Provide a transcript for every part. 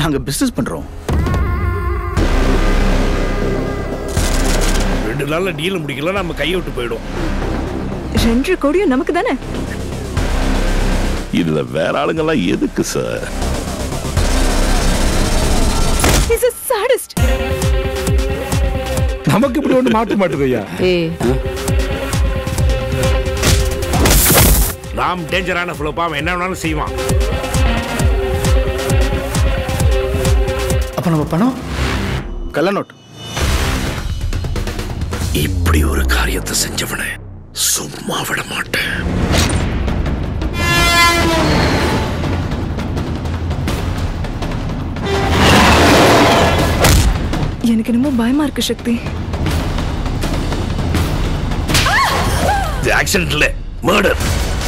நாங்க பிசினஸ் பண்றோம். 2 நாள்ல டீல் முடிக்கல நம்ம கையை விட்டு போயிடும். 2 கோடியும் நமக்கு தானே. இதுல வேற ஆளுங்கெல்லாம் எதுக்கு சார்? He's a sadist. நமக்கு இப்படி ஒன்று மாட்ட மாட்டுது ஐயா. ராம் டேஞ்சரான ஃபிளோப்பா, அவன் என்ன வேணாலும் செய்வான். அப்ப நம்ம பணம் கள்ள நோட். இப்படி ஒரு காரியத்தை செஞ்சவனை சும்மா விட மாட்டேன். எனக்கு என்னமோ பயமா இருக்கு சக்தி. இது ஆக்சிடென்ட் இல்ல, மர்டர்.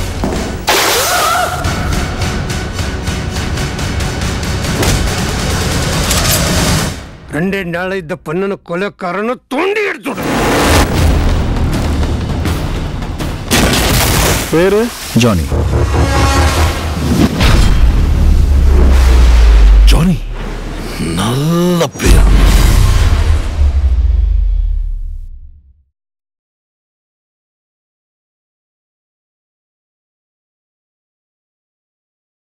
ரெண்டே நாள் இந்த பொண்ணு கொலைக்காரனை தோண்டி எடுத்துடு. பேரு ஜானி. ஜானி நல்ல பேர்.